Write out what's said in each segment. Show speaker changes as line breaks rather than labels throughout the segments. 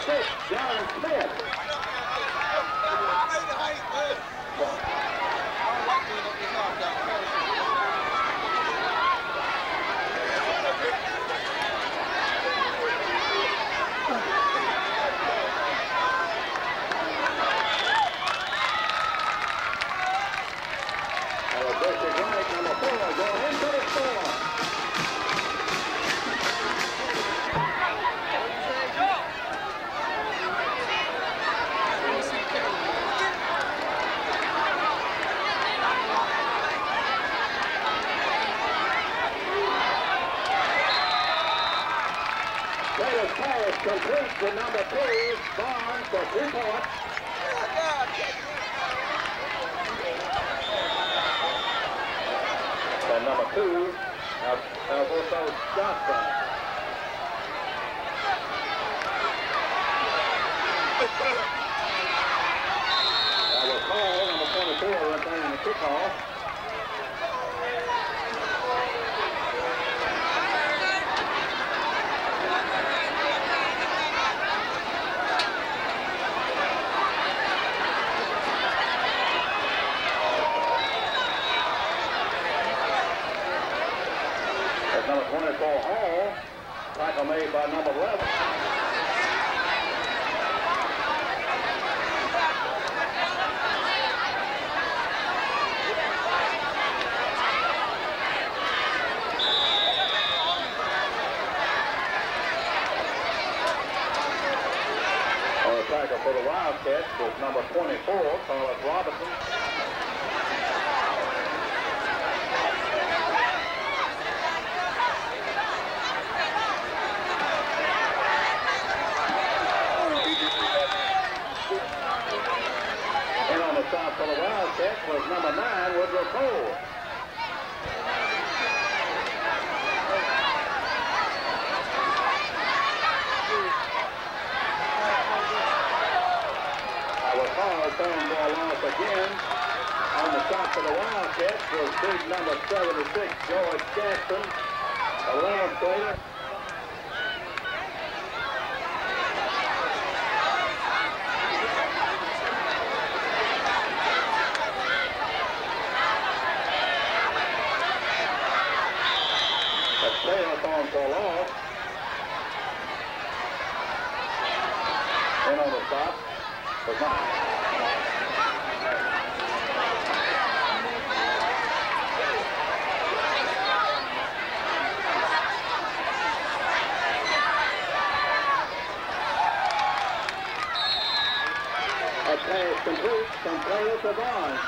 6, John Smith. District right, number 4, going into the score. Taylor Paris completes with number 2, Barnes for 3 points. And number 2, Alberto Johnson. I will call number 24 returning the kickoff. Number 24, Hall. Tackle made by number 11. On the tackle for the Wildcats was number 24, Carlos Robinson. Stop for the Wildcats was number 9, Woodrow Cole. I will call throwing ball loss again. On the stop for the Wildcats was big number 76, George Jackson, 11th player. On for loss. And on the stop was not. A pass complete from Taylor to Barnes.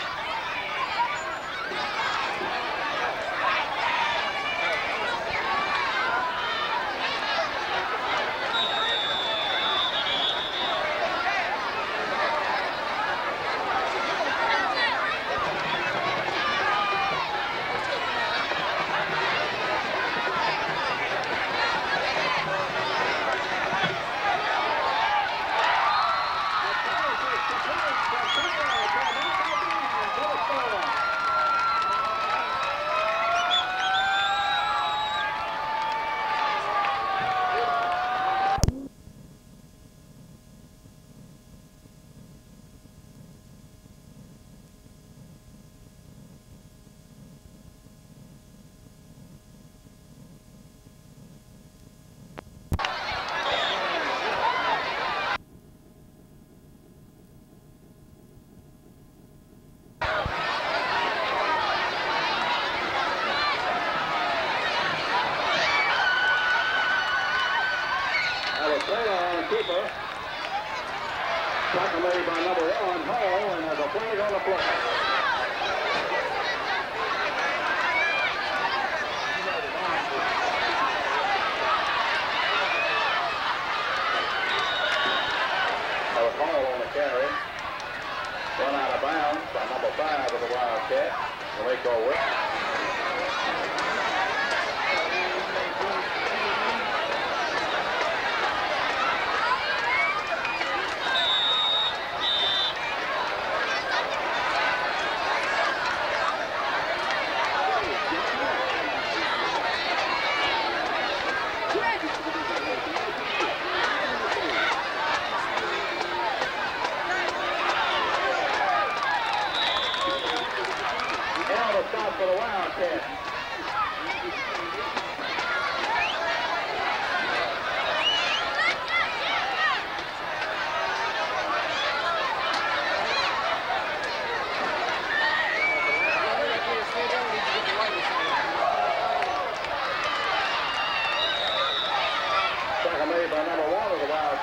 Keeper. Tackle made by number 1, Hall, and there's a flag on the play. There's Hall on the carry. Run out of bounds by number 5 of the Wildcat. And they go with.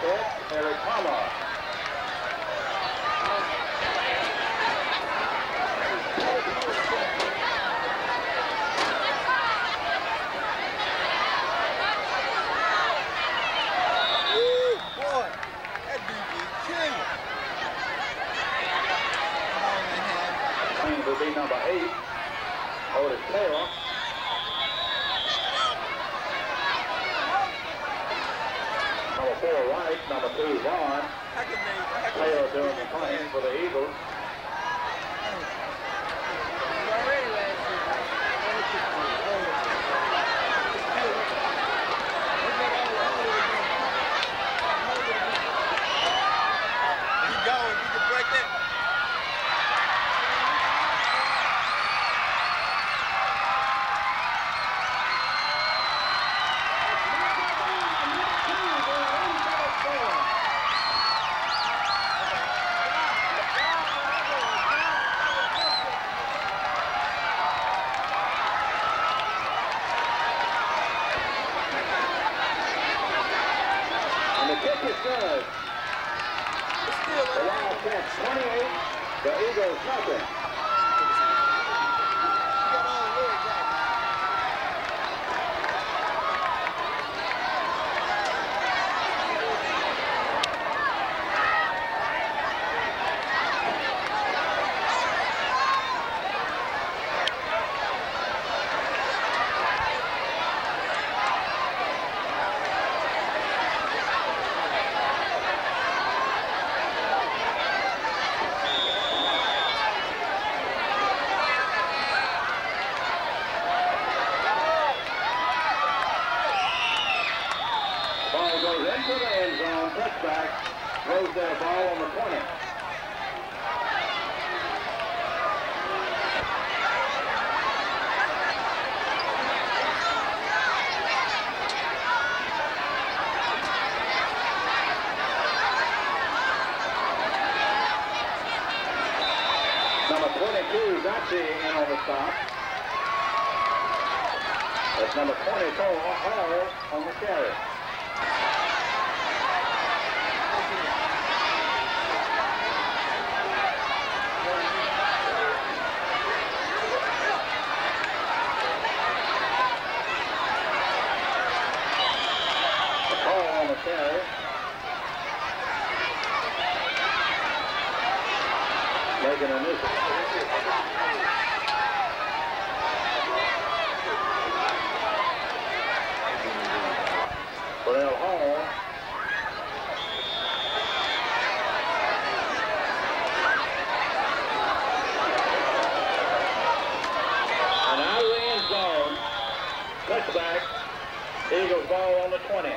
Wildcats, Eric Palmer. Will be number 8, Otis Taylor. Number 4, Wright. Number 2, Vaughn. Taylor doing the punting for the Eagles. Good. The Wildcats 28, the Eagles nothing. Into the end zone, touchback, Rosedale ball on the 20. Number 22, Gotchi in on the stop. That's number 24, Hall on the carry. Carry. Making an initiative. Burrell Hall. And out of the end zone. Touchback. Eagles ball on the 20.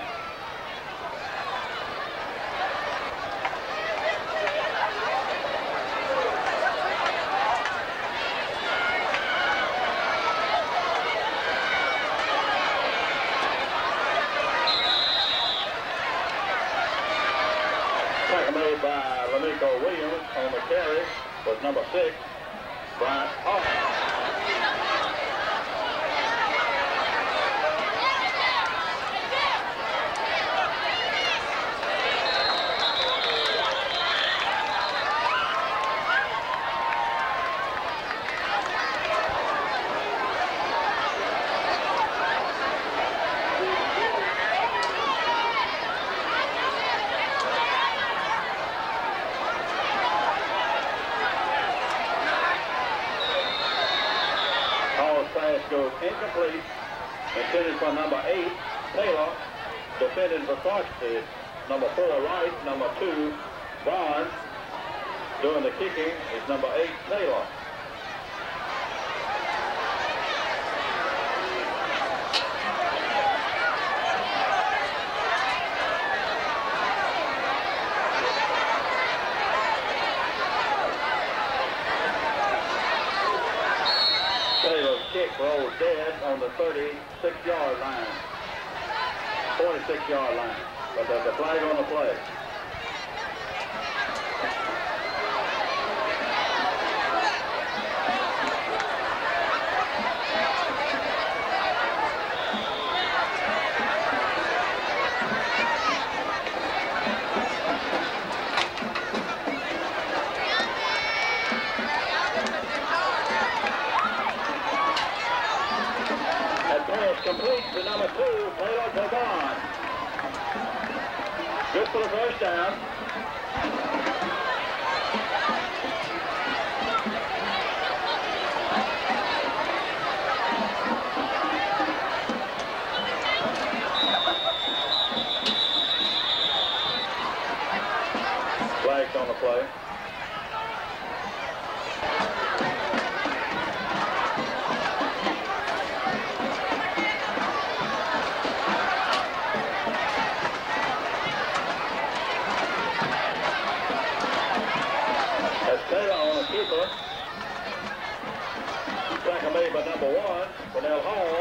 Made by Lamico Williams on the carry was number 6, Bryant Hall. Goes incomplete, intended for number 8, Taylor, defended for Clarksdale, number 4, Wright, number 2, Vaughn, doing the kicking is number 8, Taylor. Taylor's kick rolls dead on the 36-yard line, 46-yard line, but there's a flag on the play. number 2, Taylor to Vaughn. Good for the first down. Flags on the play. Keeper. Tackle made by number 1, Cornell Hall.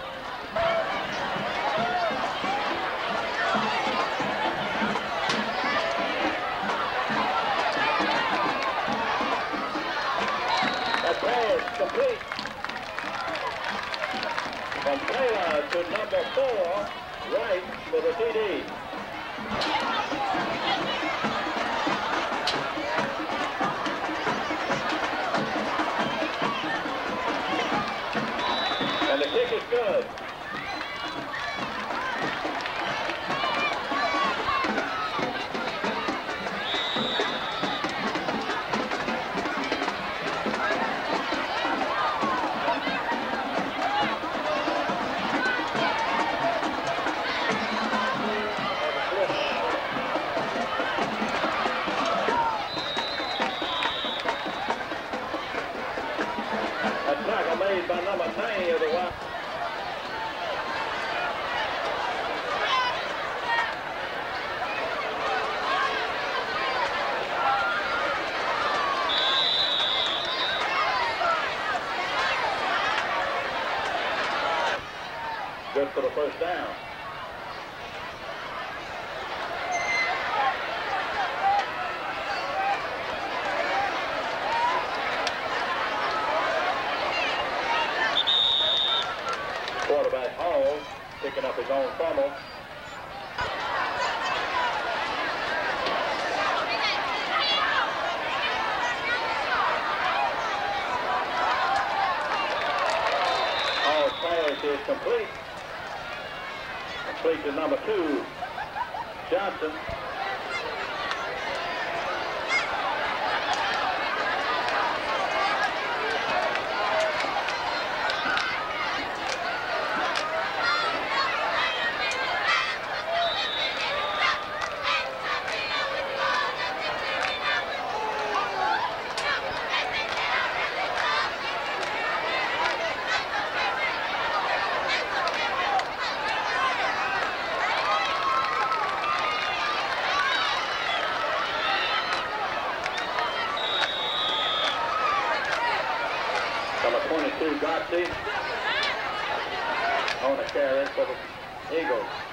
That pass complete. From Taylor to number 4, Wright for the TD. And the kick is good. A tackle made by number 9 of the Wild. Good for the first down. Quarterback Hall picking up his own fumble. Hall's pass is complete. Complete to number 2, Johnson. Number 22, Garcia, on a carry for the Eagles.